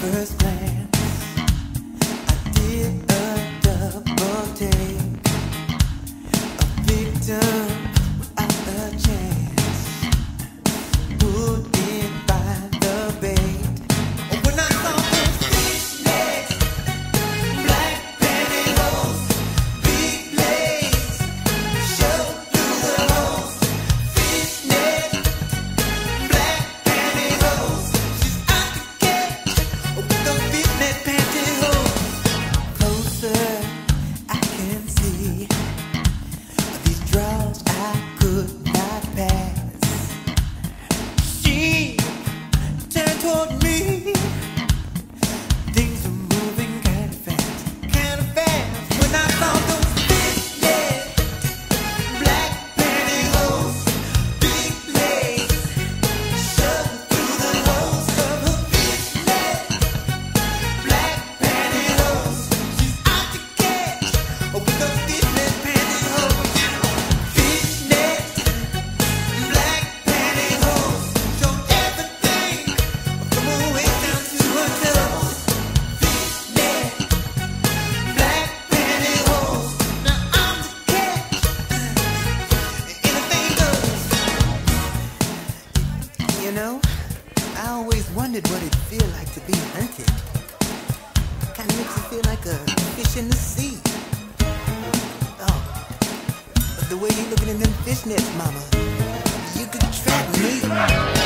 first glance, I did a double take, a victim without a chance, pulled in by the bait. When I saw those fishnets, black pantyhose, big blades, shoved through the holes. Fishnet, black pantyhose, she's out to get with the fishnet pantyhose. Closer, I can see these draws I could not pass. She turned toward me. Things are moving kind of fast, kind of fast. When I saw those fishnet, black pantyhose, big blades, shoved through the holes of her fishnet, black pantyhose. She's out to catch with the fishnet pantyhose. Fishnet, black pantyhose, showed everything from her waist down to her toes. Fishnet, black pantyhose. Now I'm the catch. Anything goes. You know, I always wondered what it'd feel like to be hunted. Kinda makes you feel like a fish in the sea. Oh, but the way you looking in them fishnets, mama, you could trap me.